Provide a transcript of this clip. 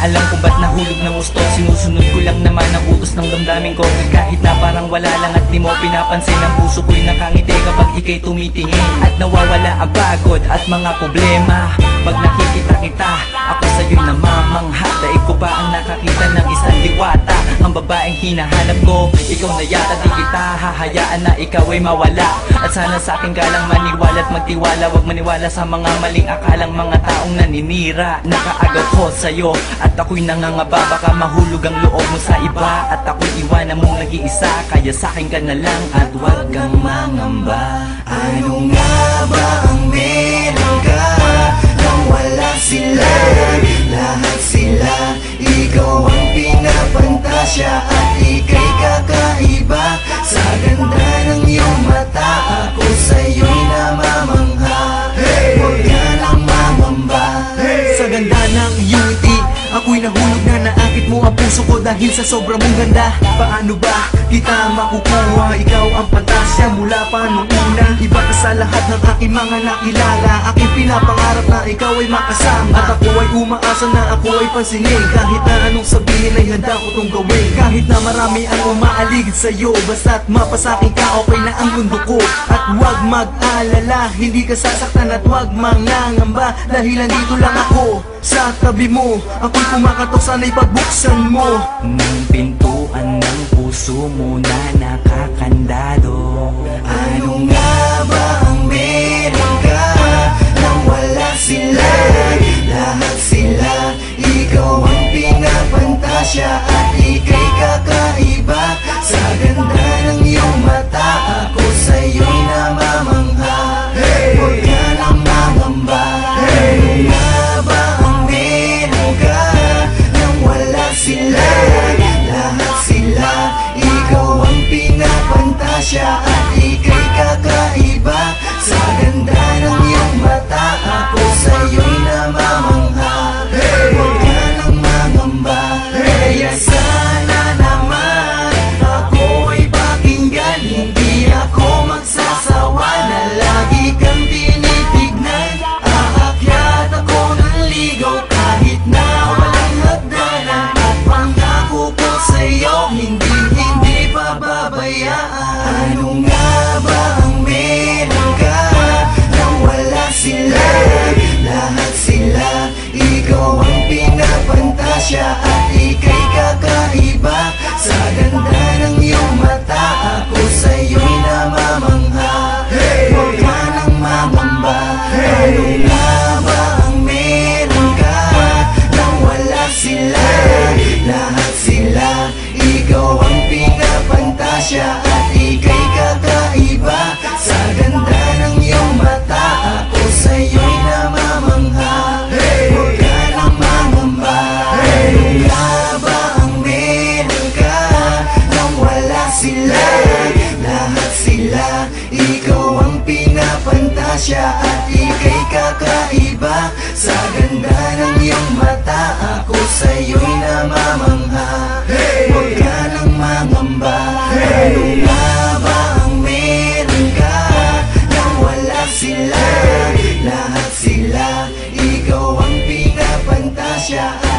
alam kung ba't nahulog ng gusto. Sinusunod ko lang naman ang utos ng damdamin ko. Kahit na parang wala lang at di mo pinapansin, ang puso ko'y nakangiti kapag ika'y tumitingin. At nawawala ang pagod at mga problema pag nakikita kita. Ako sa'yo'y namamangha, daig ko pa ang nakakita ng isang diwata. Ang babaeng hinahanap ko, ikaw na yata. Di kita hahayaan na ikaw ay mawala. At sana sa akin ka lang maniwala at magtiwala. Huwag maniwala sa mga maling akalang mga taong naninira. Nakaagaw ko sa'yo at ako'y nangangaba, baka mahulog ang loob mo sa iba. At ako'y iwanan mong nag-iisa, kaya sa'kin ka na lang at huwag kang mangamba. Ano nga ba ang meron ka nang wala sila? Lahat sila, ikaw ang pinapantasya at ika'y kakaiba. Sa ganda ng iyong mata, ako sa'yo'y namamangha. Huwag ka nang mangamba. Sa ganda ng iyong ngiti, ako'y nahulog na naakit mo ang puso ko dahil sa sobra mong ganda. Paano ba kita makukuha? Ikaw ang pantasya mula pa nung una. Iba ka sa lahat ng aking mga nakilala. Aking pinapangarap na ikaw ay makasama. At ako ay umaasa na ako ay pansinin. Kahit na anong sabihin ay handa ko tong gawin. Kahit na marami ang umaaligid sa'yo, basta't mapasakin ka, okay na ang mundo ko. At huwag mag-alala, hindi ka sasaktan at huwag mangangamba. Dahil nandito lang ako sa tabi mo. Ako'y kumakatok, sana'y pagbuksan mo ng pintuan ng puso mo na nakakandado. Ano nga ba ang meron ka nang wala sila? Lahat sila, ikaw ang pinapantasya at ika'y kakaiba. Sa ganda ng iyong mata, ako sa'yo'y namamangha. Huwag ka nang mangamba. Ano nga ba ang meron ka nang wala sila? Lahat sila, ikaw ang pinapantasya at ika'y kakaiba. Sa ganda ng iyong mata, ako sa'yo'y namamangha. Huwag ka nang mangamba. Kaya sana naman ako ay pakinggan. Hindi ako magsasawa na lagi kang tinitignan. Aakyat ako ng ligaw kahit na walang hagdanan. At pangako ko sa'yo, hindi pababayaan. Ano nga ba ang meron ka nang wala sila? Lahat sila, ikaw ang pinapantasya at ika'y kakaiba. Sa ganda ng iyong mata, ako sa'yo'y namamangha. Huwag ka nang mangamba. Ano nga ba ang meron ka nang wala sila? Lahat sila, ikaw ang pinapantasya at ika'y kakaiba. Sa ganda ng iyong mata, ako sa'yo'y namamangha. Huwag ka nang mangamba. Ano nga ba ang meron ka nang wala sila? Lahat sila, ikaw ang pinapantasya at ika'y kakaiba. Sa ganda ng iyong mata, ako sa'yo'y namamangha. Huwag ka nang mangamba. Ano nga ba ang meron ka nang wala sila? Lahat sila, ikaw ang pinapantasya.